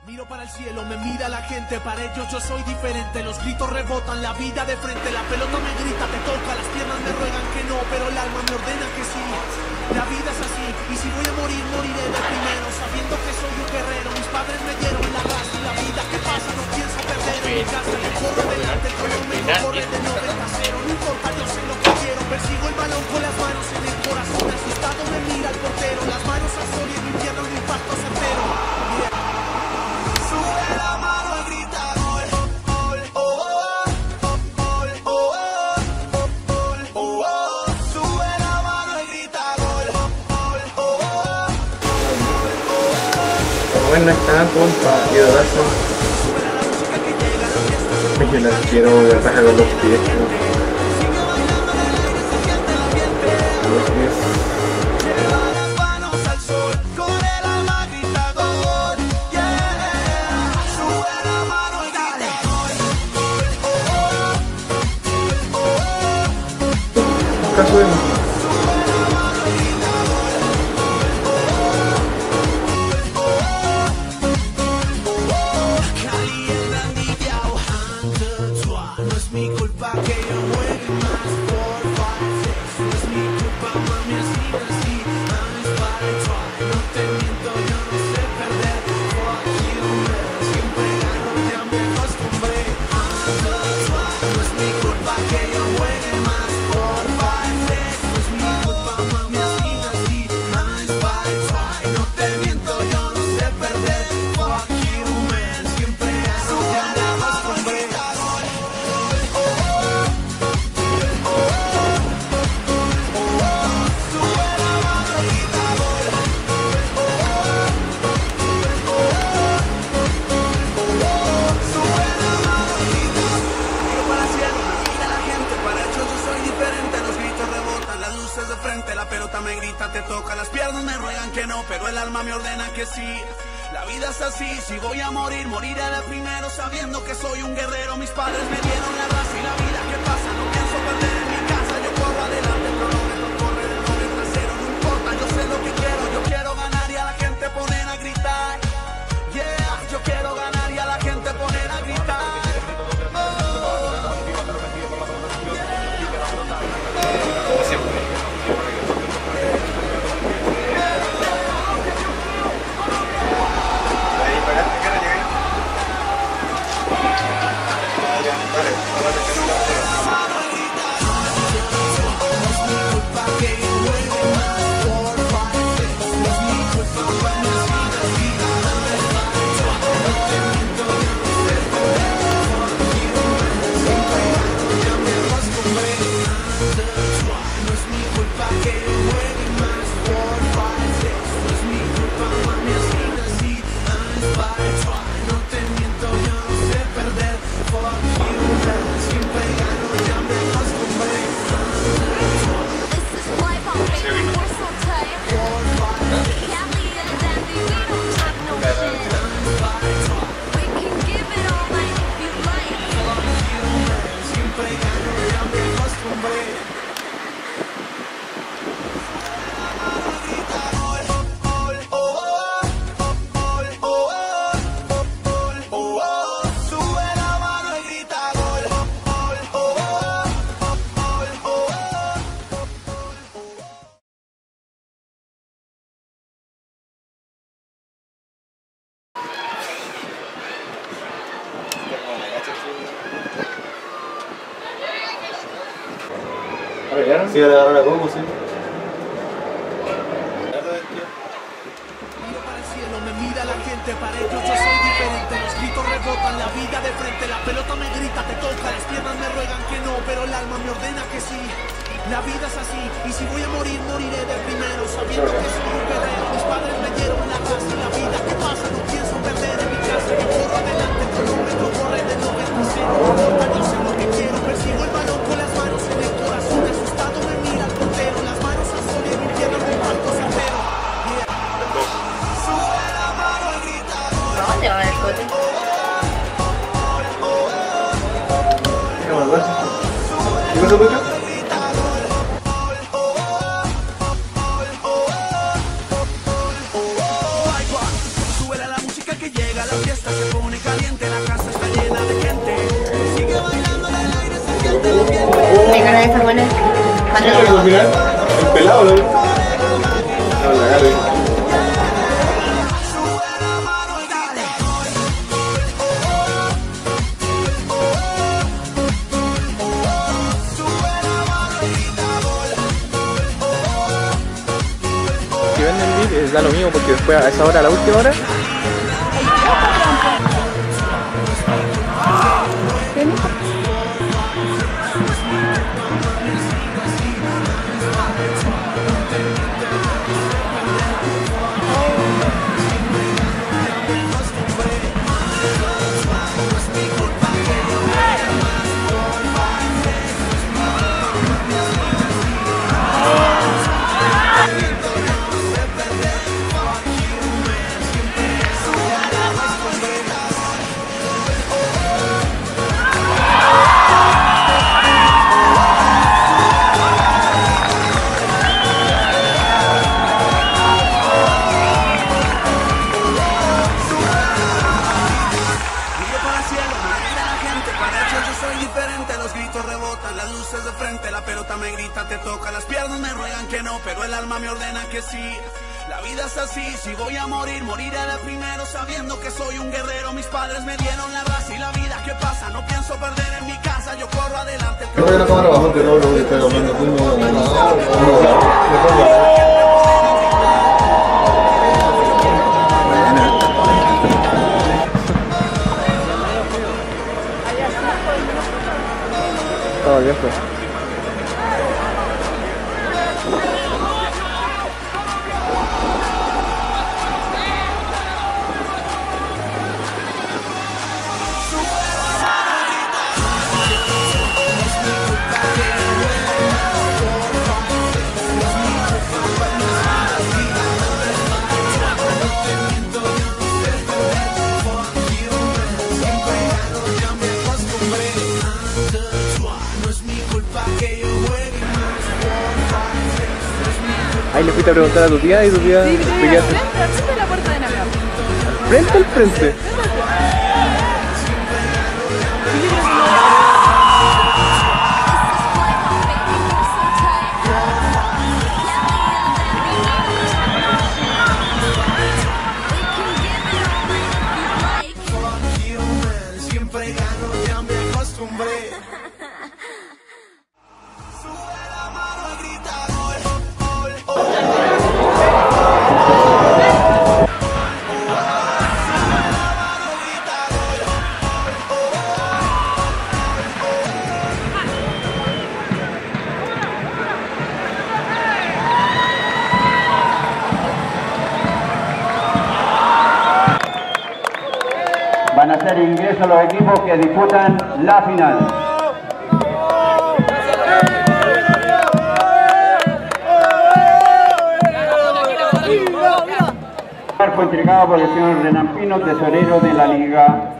Miro para el cielo, me mira la gente, para ellos yo soy diferente. Los gritos rebotan, la vida de frente, la pelota me grita, te toca, las piernas me ruegan que no, pero el alma me ordena que sí. La vida es así, y si voy a morir, moriré de primero, sabiendo que soy un guerrero. Mis padres me dieron la raza y la vida que pasa no pienso perder. En mi casa le corro adelante, el cronómetro corre de 90-0. No importa, yo sé lo que quiero, persigo el balón con las manos en el corazón. Asustado me mira el portero, las manos al sol y el infierno un impacto certero. Bueno, está compa, quiero darse. Que la quiero de raja con los pies. Caso de la pelota me grita, te toca, las piernas me ruegan que no, pero el alma me ordena que sí. La vida es así, si voy a morir, moriré de primero, sabiendo que soy un guerrero. Mis padres me dieron la raza y la vida que pasa no pienso perder. En mi casa yo corro adelante, el cronómetro corre de 90-0. No importa, yo sé lo que yo quiero ganar y a la gente poner a gritar. Yeah, yo quiero ganar y a la gente poner a gritar. Sí, le agarró la combo, sí. Miro para el cielo, me mira la gente, para ellos yo soy diferente. Los gritos rebotan, la vida de frente, la pelota me grita, te toca, las piernas me ruegan que no, pero el alma me ordena que sí. La vida es así, y si voy a morir, moriré de primero, sabiendo que soy un guerrero. Mis padres me dieron la raza y la vida que pasa no pienso perder. En mi casa yo corro adelante, el cronómetro corre de 90-0. No importa, yo sé lo que quiero, persigo el balón con las manos en el corazón. Asustado me mira el portero, las manos al sol y el infierno un impacto certero. Sube la mano y grita. ¿Dónde va el coche? ¿Qué pasa, Pucho? Sube la música que llega, la fiesta se pone caliente, la casa está llena de gente. Sigue bailando en el aire, se siente el ambiente. Mi cara de estar buena. El pelado, ¿no? Habla, Gaby. Si venden VIP, da lo mismo porque después a esa hora, a la última hora, los gritos rebotan, las luces de frente, la pelota me grita, te toca, las piernas me ruegan que no, pero el alma me ordena que sí. La vida es así, si voy a morir, moriré de primero, sabiendo que soy un guerrero. Mis padres me dieron la raza y la vida que pasa, no pienso perder en mi casa, yo corro adelante. Creo que la cámara bastante raro, pero me estaba viejo. Ahí le fuiste a preguntar a tu tía y tu tía Sí, te quedaste al frente de la puerta de Navidad. frente al frente. Siempre gano, ya me acostumbré. Sube la mano y grita gol, gol, gol. Van a hacer ingreso los equipos que disputan la final. Fue entregado por el señor Renan Pino, tesorero de la Liga